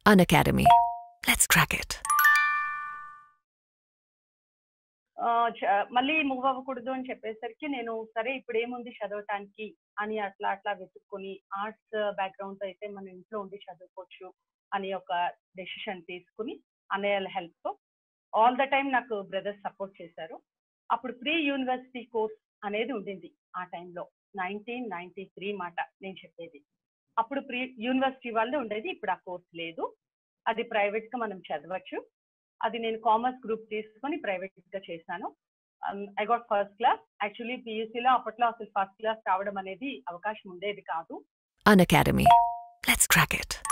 Unacademy. Let's crack it. మళ్ళీ move అవ్వకూడదు అని చెప్పేసరికి నేను సరే ఇప్పుడు ఏముంది చదవటానికి అని అట్లా వెతుక్కుని ఆర్ట్స్ బ్యాక్గ్రౌండ్ అయితే మన ఇంట్లో ఉండి చదువుకోవచ్చు అని ఒక డెసిషన్ తీసుకుని అన్నయ్యల హెల్ప్తో ఆల్ ద టైమ్ నాకు బ్రదర్స్ సపోర్ట్ చేశారు. అప్పుడు ప్రీ యూనివర్సిటీ కోర్స్ అనేది ఉండింది ఆ టైంలో 1993 మాట నేను చెప్పేది. అప్పుడు ప్రీ యూనివర్సిటీ వాళ్ళు ఉండేది, ఇప్పుడు ఆ కోర్స్ లేదు. అది ప్రైవేట్గా మనం చదవచ్చు. అది నేను కామర్స్ గ్రూప్ తీసుకొని ప్రైవేట్గా చేశాను. I got first class. Actually పియూసీలో అప్పట్లో అసలు ఫస్ట్ క్లాస్ రావడం అనేది అవకాశం ఉండేది కాదు. Unacademy. Let's crack it.